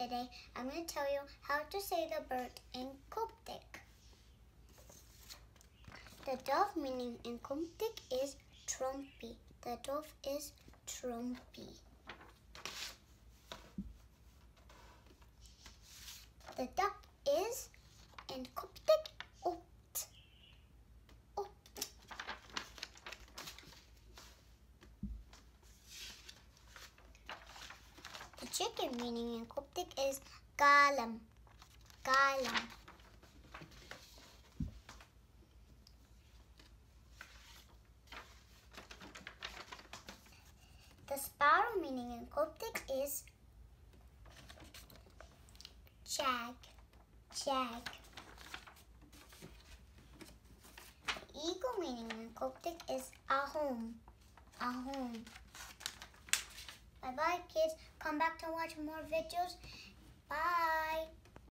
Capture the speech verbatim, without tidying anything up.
Today I'm going to tell you how to say the bird in Coptic. The dove meaning in Coptic is Trumpy. The dove is Trumpy. The duck is in Coptic Opt. Opt. The chicken meaning in Coptic is Galam. Galam. The sparrow meaning in Coptic is Jag. Jag. The eagle meaning in Coptic is Ahom. Ahom. Bye bye kids. Come back to watch more videos. Bye.